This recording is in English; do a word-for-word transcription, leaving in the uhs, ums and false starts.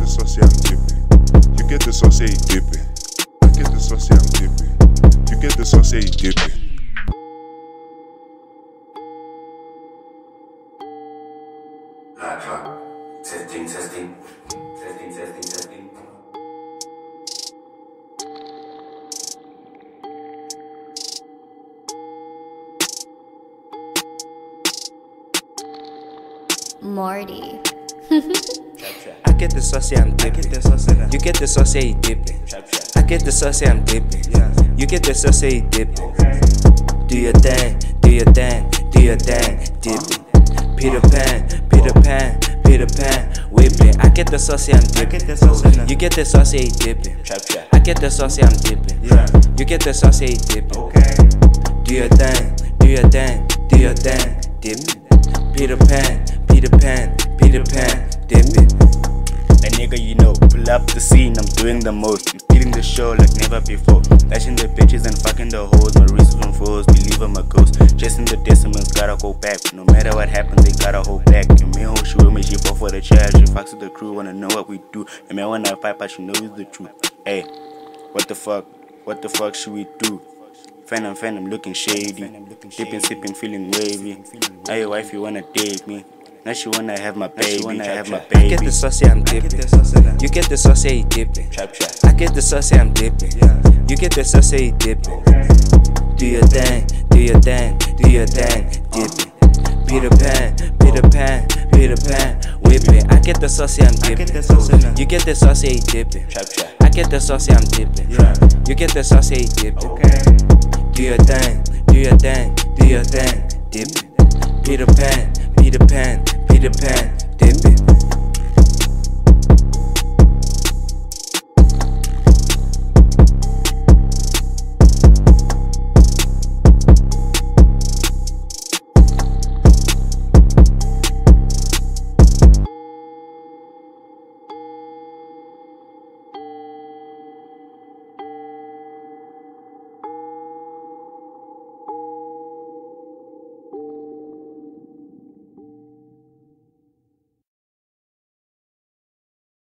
the sauce, I'm dipping. You get the sauce, you dipping. I get the sauce, I'm dipping. You get the sauce, you dipping. Live clock. Testing, testing. Testing, testing, testing. Morty. I get the sauce, I'm dipping. You get the sauce, you dipping. I get the sauce, I'm dipping. You get the sauce, you dipping. Do your thing, do your thing, do your thing, dipping. Peter Pan, Peter Pan, Peter Pan, whipping. I get the sauce, I'm dipping. You get the sauce, you dipping. I get the sauce, I'm dipping. You get the sauce, you dipping. Do your thing, do your thing, do your thing, dipping. Peter Pan, Peter Pan, Peter Pan, dipping. A nigga, you know, pull up the scene, I'm doing the most. I'm feeling the show like never before. Dashing the bitches and fucking the hoes. My wrist on foes, believe I'm a ghost. Chasing the decimals, gotta go back. No matter what happens, they gotta hold back. Your man hoe, she with me, she fall for the child. She fucks with the crew, wanna know what we do. Your man wanna fight, but she knows the truth. Hey, what the fuck? What the fuck should we do? Phantom, phantom looking shady. Dipping, sipping, feeling wavy. Hey, wife, you wanna date me? Now she wanna have my baby, wanna have my baby. I get the sauce, I'm dipping. You get the sauce, you dipping. I get the sauce, I'm dipping. You get the sauce, you dipping. Do your thing, do your thing, do your thing, dipping. Peter Pan, Peter Pan, Peter Pan, whipping. I get the sauce, I'm dipping. You get the sauce, you dipping. I get the sauce, I'm dipping. You get the sauce, you dipping. Do your thing, do your thing, do your thing, dipping. Peter Pan, Peter Pan, Peter Pan, dipping.